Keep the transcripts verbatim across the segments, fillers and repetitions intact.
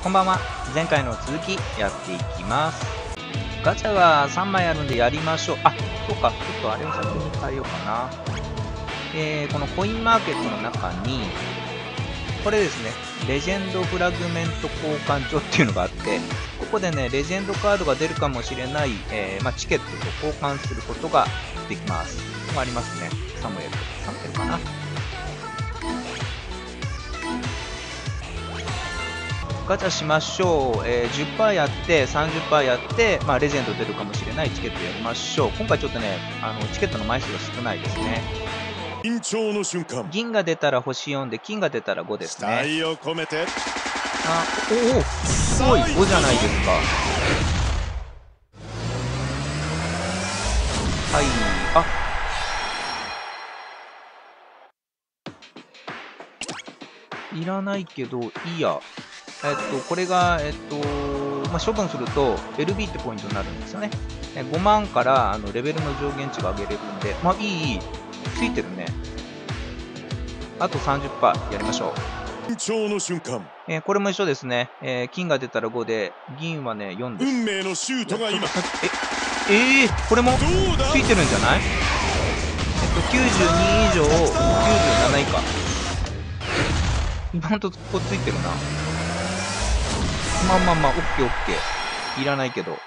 こんばんは。前回の続きやっていきます。ガチャがさんまいあるんでやりましょう。あ、そうか。ちょっとあれを先に変えようかな。えー、このコインマーケットの中に、これですね、レジェンドフラグメント交換所っていうのがあって、ここでね、レジェンドカードが出るかもしれない、えーまあ、チケットと交換することができます。ここがありますね。サムエル。サムエルかな。ガチャしましょう。えー、じゅっパーセント やって、さんじゅっパーセント やって、まあ、レジェンド出るかもしれないチケットやりましょう。今回ちょっとね、あのチケットの枚数が少ないですね。 緊張の瞬間。 銀が出たら星よんで、金が出たらごですね。 期待を込めて。 あ、おお、すごい、ごじゃないですか。はい、あ、いらないけど、いいや。えっと、これが、えっと、まあ、処分すると エルビー ってポイントになるんですよね。ごまんからあのレベルの上限値が上げれるんで、まあいい、いい、ついてるね。あと さんじゅっパーセント やりましょう。 緊張の瞬間。 えー、これも一緒ですね。えー、金が出たらごで、銀はね、よんです。 運命のシュートが今。 え、えー、これもついてるんじゃない？えっと、きゅうじゅうに以上、きゅうじゅうなな以下。今のとこついてるな。まあまあまあ、オッケーオッケー。いらないけど。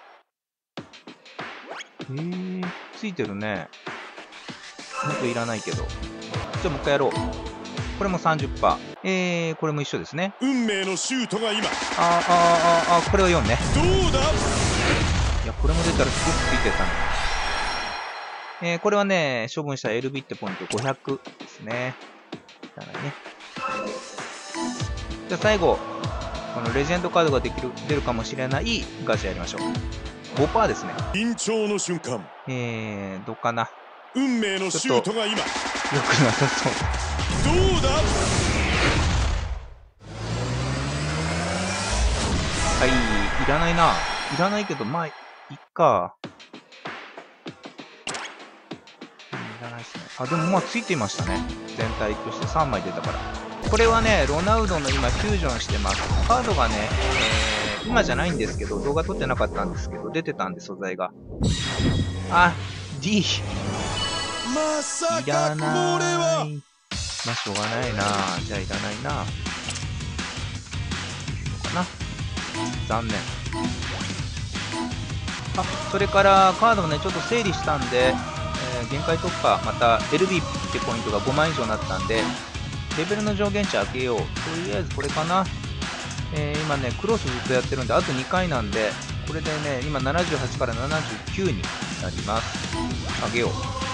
えー、ついてるね。ほんといらないけど。じゃあもう一回やろう。これも さんじゅっパーセント。えー、これも一緒ですね。 運命のシュートが今。 あーあーあーあー、これはよんね。 どうだ？ いや、これも出たらすごくついてたね。えー、これはね、処分した エルビー ってポイントごひゃくですね。いらないね。じゃあ最後、このレジェンドカードができる出るかもしれないガチャやりましょう。ごパーセント ですね。 緊張の瞬間。 えー、どうかな。 運命のシュートが今。 よくなさそう。 どうだ？ はい、いらないな。いらないけど、まあ、いっか。いらないですね。あ、でもまあ、ついていましたね。全体としてさんまい出たから。これはね、ロナウドの今、フュージョンしてます。カードがね、えー、今じゃないんですけど、動画撮ってなかったんですけど、出てたんで、素材が。あ、D。 まさいらかこれな。 はいまあ、しょうがないな。じゃあ、いらないな。かな。残念。あ、それからカードをね、ちょっと整理したんで、えー、限界突破、また エルビー ってポイントがごまん以上になったんで、レベルの上限値上げよう。とりあえずこれかな。えー、今ね、クロスずっとやってるんで、あとにかいなんで、これでね、今ななじゅうはちからななじゅうきゅうになります。上げよう。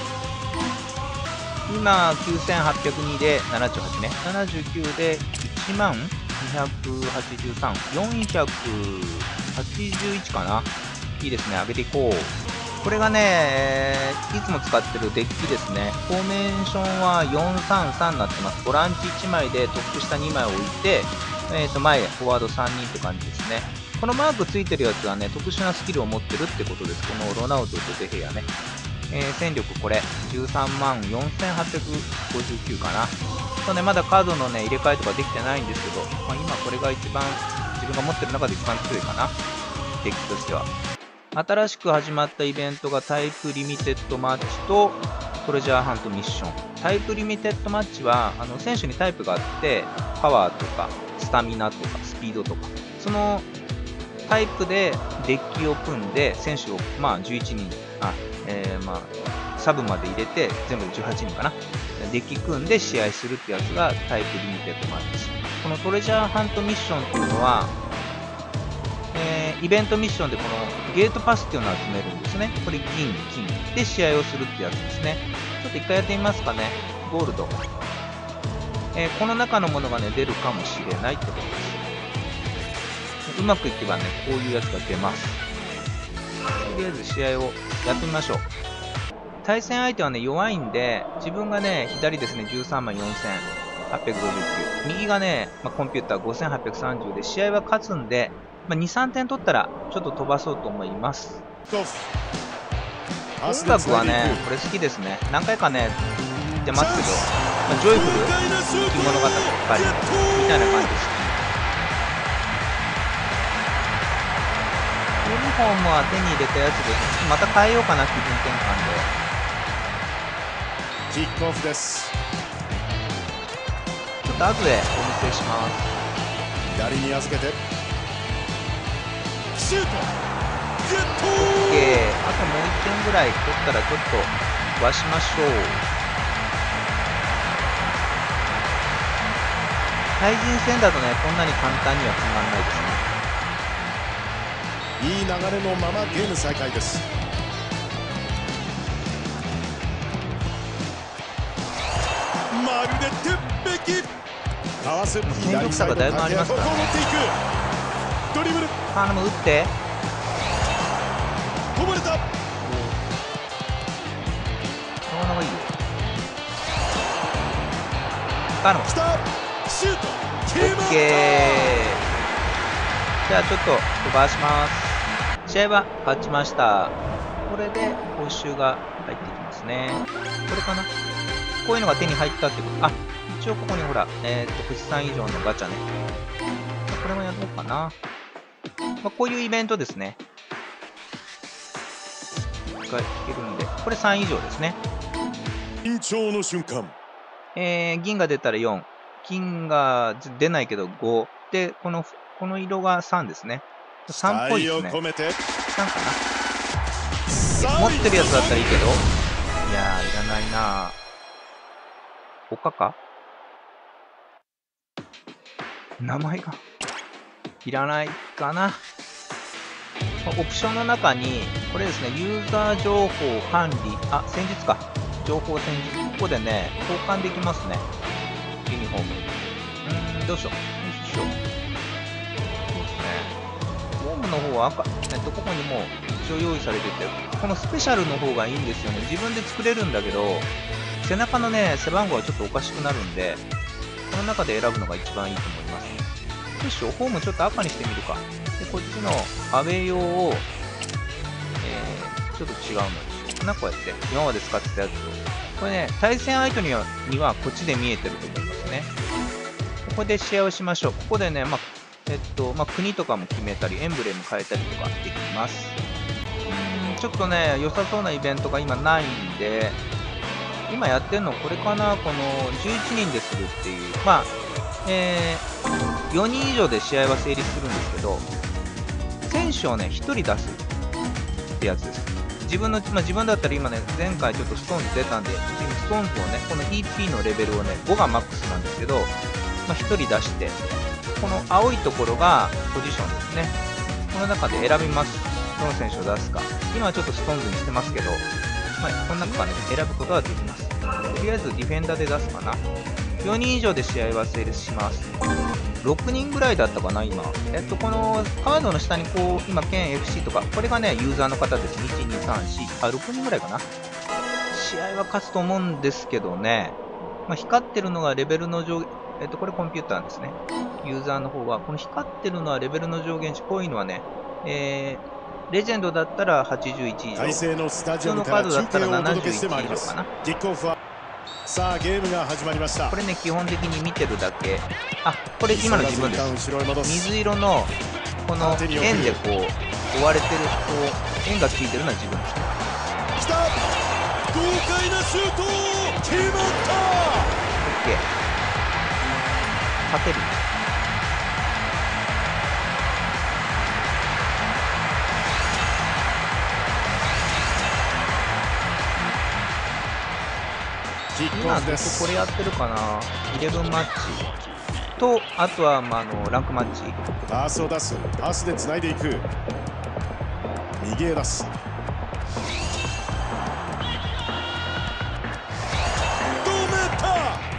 今、きゅうせんはっぴゃくにでななじゅうはちね。ななじゅうきゅうでいちまんにひゃくはちじゅうさん。よんひゃくはちじゅういちかな。いいですね。上げていこう。これがね、いつも使ってるデッキですね。フォーメーションはよんさんさんになってます。ボランチいちまいでトップ下にまい置いて、えーと、前、フォワードさんにんって感じですね。このマークついてるやつはね、特殊なスキルを持ってるってことです。このロナウドとデヘアね。えー、戦力これ、じゅうさんまんよんせんはっぴゃくごじゅうきゅうかな。そうね、まだカードのね、入れ替えとかできてないんですけど、まあ、今これが一番、自分が持ってる中で一番強いかな。デッキとしては。新しく始まったイベントがタイプリミテッドマッチとトレジャーハントミッション。タイプリミテッドマッチは、あの選手にタイプがあって、パワーとか、スタミナとか、スピードとか、そのタイプでデッキを組んで、選手を、まあ、じゅういちにん、あ、えー、まあ、サブまで入れて、全部でじゅうはちにんかな。デッキ組んで試合するってやつがタイプリミテッドマッチ。このトレジャーハントミッションっていうのは、えー、イベントミッションでこのゲートパスっていうのを集めるんですね。これ銀、金で試合をするってやつですね。ちょっと一回やってみますかね。ゴールド。えー、この中のものがね、出るかもしれないってことです。うまくいけばね、こういうやつが出ます。とりあえず試合をやってみましょう。対戦相手はね、弱いんで、自分がね、左ですね、じゅうさんまんよんせんはっぴゃくごじゅうきゅう。右がね、まあ、コンピューターごせんはっぴゃくさんじゅうで、試合は勝つんで、まあ、に、さんてん取ったら、ちょっと飛ばそうと思います。音楽はね、これ好きですね。何回かね、言ってますけど、まあ、ジョイフル、生き物語ばっかり、みたいな感じです。 フォームは手に入れたやつです。また変えようかな、気分転換キックオフです。 で。ちょっと後でお見せします。 左に預けてシュートゲット。 OK。 あともういってんぐらい取ったらちょっと飛ばしましょう。対人戦だとね、こんなに簡単には決まらないですね。 いい流れのままゲーム再開です。まるで鉄壁。かわす戦力差がだいぶありますからね。 ドリブル頼む、打ってこぼれた。 このままいいよ。頼む。 来たシュート決まった。 OK。 じゃあちょっと飛ばします。試合は勝ちました。これで報酬が入ってきますね。これかな、こういうのが手に入ったってこと。あ、一応ここにほら、えっと、富士山以上のガチャね。これもやろうかな。まあ、こういうイベントですね。がいけるんで、これさん以上ですね。 緊張の瞬間。 えー、銀が出たらよん。金が出ないけどご。で、この、この色がさんですね。さんっぽいですね。さんかな。持ってるやつだったらいいけど。いやー、いらないなー。他か？名前がいらないかな。オプションの中に、これですね、ユーザー情報管理、あ、戦術か。情報戦術。ここでね、交換できますね。ユニフォーム。うーん、どうしよう。どうしよう。そうですね。フォームの方は赤。えっと、ここにもう一応用意されてて、このスペシャルの方がいいんですよね。自分で作れるんだけど、背中のね、背番号はちょっとおかしくなるんで、この中で選ぶのが一番いいと思います。よいしょ、フォームちょっと赤にしてみるか。で、こっちのアウェイ用を、えー、ちょっと違うのにしようかな、こうやって。今まで使ってたやつを。これね、対戦相手には、にはこっちで見えてると思いますね。ここで試合をしましょう。ここでね、まあ、えっと、まあ、国とかも決めたり、エンブレム変えたりとかできます。うーん、ちょっとね、良さそうなイベントが今ないんで、今やってるのこれかな、このじゅういちにんでするっていう。まあ、えー、よにん以上で試合は成立するんですけど、選手をね、ひとり出すってやつです。自分の、まあ、自分だったら今ね、前回ちょっとストーンズ出たんで、ストーンズをね、この イーピー のレベルをね、ごがマックスなんですけど、まあ、ひとり出して、この青いところがポジションですね。この中で選びます。どの選手を出すか。今はちょっとストーンズにしてますけど、まあ、この中からね、選ぶことはできます。とりあえずディフェンダーで出すかな。よにん以上で試合は成立します。ろくにんぐらいだったかな、今。えっと、このカードの下にこう、今、県 エフシー とか、これがね、ユーザーの方です。いち、に、さん、よん、あ、ろくにんぐらいかな。試合は勝つと思うんですけどね。まあ、光ってるのがレベルの上、えっと、これコンピューターですね。ユーザーの方は、この光ってるのはレベルの上限値、こういうのはね、えー、レジェンドだったらはちじゅういち以上。普通のカードだったらななじゅういち以上かな。 キックオフはさあゲームが始まりました。 これね、基本的に見てるだけ。あ、これ今の自分です。水色のこの円でこう追われてる、こう円がついてるのは自分ですね。 きた、豪快なシュート決まった。 OK、 勝てる。今ずっとこれやってるかな。じゅういちマッチと、あとは、まあ、あのランクマッチ。 パスを出す、パスでつないでいく、右へ出す、止めた。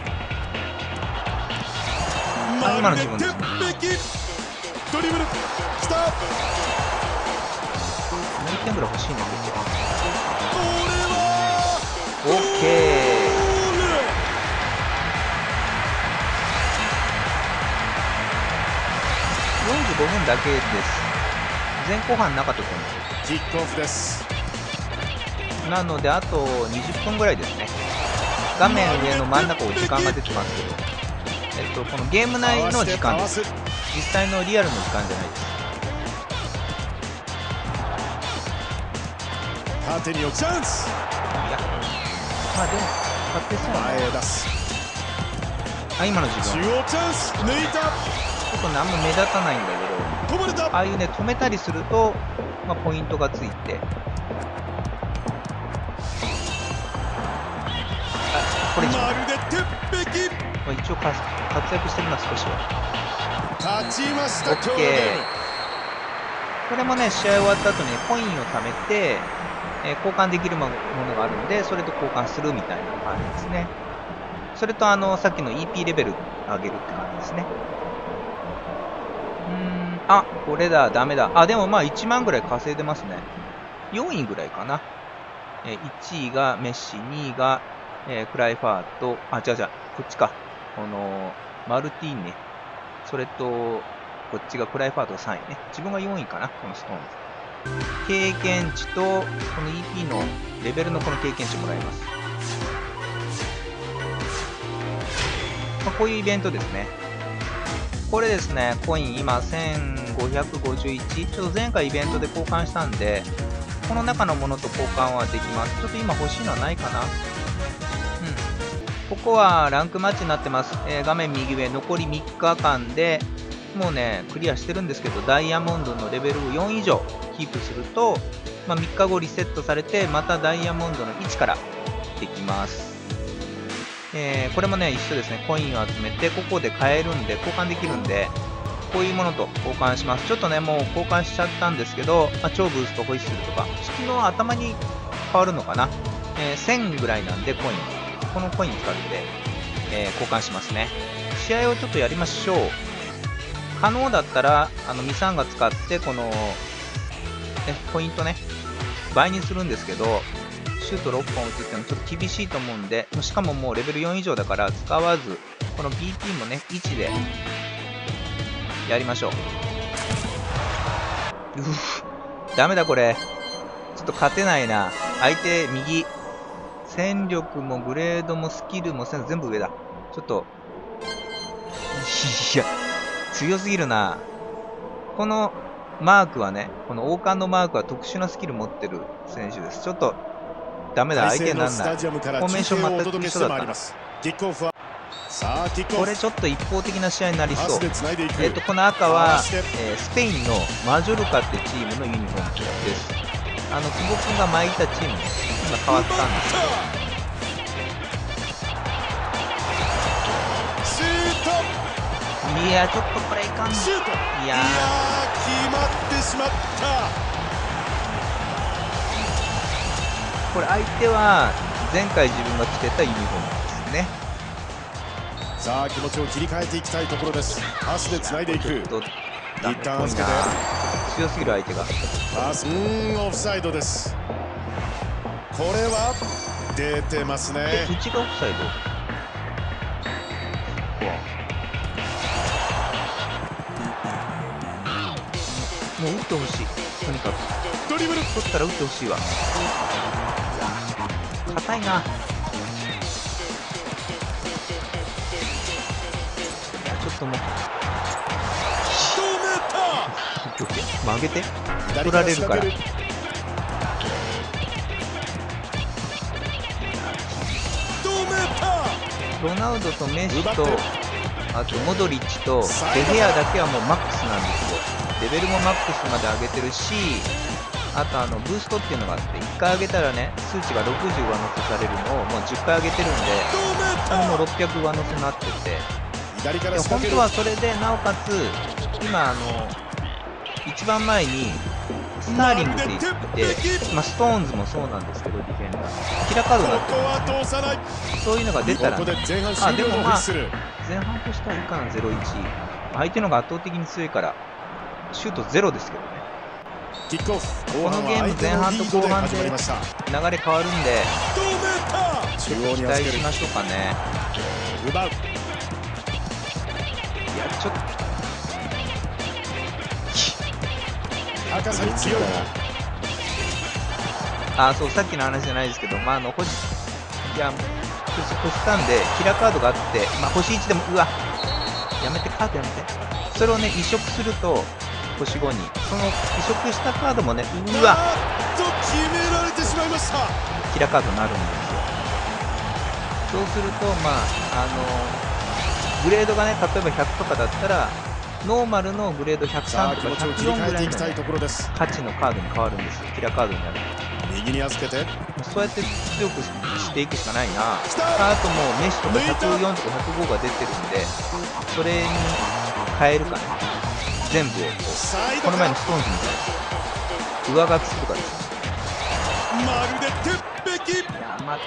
あ、今の自分ですね。 ドリブルきた。 もういってんぐらい欲しいんだけど。 これは OK。よんじゅうごふんだけです。前後半なかったと思う。 キックオフです。 なのであとにじゅっぷんぐらいですね。画面上の真ん中を時間が出てますけど、えっと、このゲーム内の時間です。実際のリアルの時間じゃないです。 縦に置くチャンス。 いや、まあでも勝ってそう前へね。 出す。 あ、今の自分中央チャンス。抜いた。 ちょっとねあんま目立たないんだけど、 止まれた。 ああいうね止めたりすると、まあ、ポイントがついて、あ、これ一応、 まるで鉄壁。 まあ、一応活活躍してるな少しは。 勝ちました。 オッケー。これもね試合終わった後にコインを貯めて、えー交換できるものがあるので、それと交換するみたいな感じですね。それとあのさっきの イーピー レベル上げるって感じですね。うーん、あ、これだ、ダメだ。あ、でもまあいちまんぐらい稼いでますね。よんいぐらいかな。えー、いちいがメッシ、にいが、えークライファーと、あ、違う違う、こっちか。この、マルティーネ。それと、こっちがクライファーとさんいね。自分がよんいかな、このストーンズ。経験値と、この イーピー のレベルのこの経験値もらえます。まあ、こういうイベントですね。これですね、コイン今せんごひゃくごじゅういち。ちょっと前回イベントで交換したんで、この中のものと交換はできます。ちょっと今欲しいのはないかな。うん。ここはランクマッチになってます。えー、画面右上、残りみっかかんで、もうね、クリアしてるんですけど、ダイヤモンドのレベルをよん以上キープすると、まあ、みっかごリセットされて、またダイヤモンドのいちからできます。えー、これもね、一緒ですね。コインを集めて、ここで買えるんで、交換できるんで、こういうものと交換します。ちょっとね、もう交換しちゃったんですけど、まあ、超ブースト、ホイッスルとか、月の頭に変わるのかな。えー、せんぐらいなんで、コイン。このコイン使って、えー、交換しますね。試合をちょっとやりましょう。可能だったら、あの、ミサンが使って、この、ね、ポイントね、倍にするんですけど、シュートろっぽん打つってのはちょっと厳しいと思うんで、しかももうレベルよん以上だから使わず、この ビーピー もね、いちでやりましょう。うふ、ダメだこれ。ちょっと勝てないな。相手、右。戦力もグレードもスキルも全部上だ。ちょっと、いや、強すぎるな。このマークはね、この王冠のマークは特殊なスキル持ってる選手です。ちょっと、ダメだ、相手にならない。フォーメーション全く一緒だったな。これちょっと一方的な試合になりそう。えっと、この赤は、えー、スペインのマジョルカってチームのユニフォームです。あの、久保君が巻いたチームね、今変わったんですけど。いや、ちょっとこれいかん。いやー、 決まってしまった。 これ相手は前回自分が着てたユニフォームですね。 さあ気持ちを切り替えていきたいところです。パスでつないでいく。 ダメっぽいな。強すぎる相手が。 パス、うーん、オフサイドです。これは出てますね。 え、内がオフサイド。もう打ってほしい。とにかくドリブル取ったら打ってほしいわ。硬いな。いや、ちょっともう曲げて取られるから。ロナウドとメッシと、あとモドリッチとデヘアだけはもうマックスなんですよ。レベルもマックスまで上げてるし、あとあのブーストっていうのがあって、いっかい上げたらね、数値がろくじゅう上乗せされるのをもうじゅっかい上げてるんで、もうろっぴゃく上乗せになってて、で本当はそれでなおかつ、今あの、一番前にスターリングって言って、まあ、ストーンズもそうなんですけど、ディフェンダー。キラーカードになってる。そういうのが出たら、ね、あ、でもまあ、前半としてはいいかな、ゼロいち。相手のが圧倒的に強いから、シュートゼロですけどね。このゲーム前半と後半で流れ変わるんで、ちょっと期待しましょうかね。 奪う。いや、ちょっと。 高さに強いな。あ、そう、さっきの話じゃないですけど、まあ、あの、星、いや、星したんで、キラーカードがあって、まあ、星いちでも、うわ、やめて、カードやめて。それをね、移植すると、星ごに、その移植したカードもね、うわ、 決められてしまっえました。 キラカードになるんですよ。そうすると、まあ、あのグレードがね、例えばひゃくとかだったら、ノーマルのグレードひゃくさんとかひゃくよんぐらいの、ね、価値のカードに変わるんですよ。キラカードになる。 右に預けて、 そうやって強くしていくしかないな。あともうメッシとかひゃくよんとかひゃくごが出てるんで、それに変えるかね。全部をこう、この前のストーンズみたいな上書きするかですね。 まるで鉄壁。 いや、ま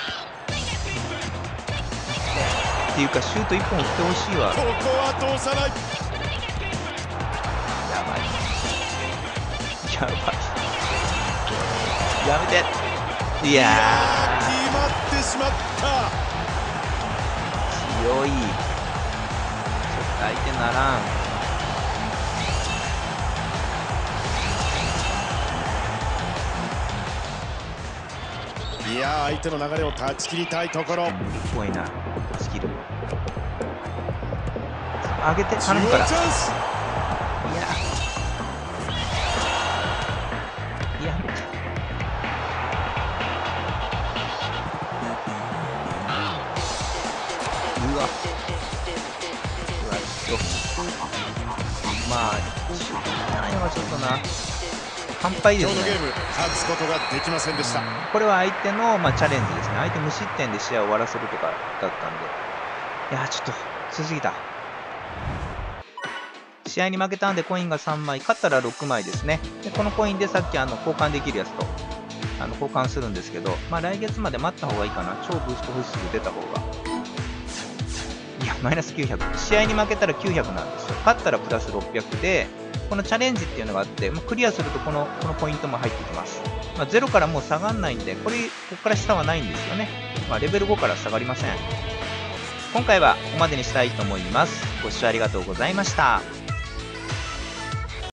っていうかシュートいっぽん打ってほしいわ。 ここは通さない。 やばいやばいやめて。いやー、 決まってしまった。 強い。ちょっと相手ならん。 いやー、相手の流れを断ち切りたいところ。 すごいな、スキル。上げて頼むから。いややめて。うわうわ、ちょっとまあ何はちょっとな、完敗ですね。 今日のゲーム勝つことができませんでした。 これは相手の、まあ、チャレンジですね。相手無失点で試合を終わらせるとかだったんで、いやちょっと強すぎた。試合に負けたんでコインがさんまい、勝ったらろくまいですね。でこのコインでさっきあの交換できるやつとあの交換するんですけど、まあ、来月まで待った方がいいかな。超ブーストフス出た方が。いやマイナスきゅうひゃく、試合に負けたらきゅうひゃくなんですよ。勝ったらプラスろっぴゃくで、このチャレンジっていうのがあって、まあ、クリアするとこのこのポイントも入ってきます。まあ、ゼロからもう下がらないんで、これここから下はないんですよね。まあ、レベルごから下がりません。今回はここまでにしたいと思います。ご視聴ありがとうございました。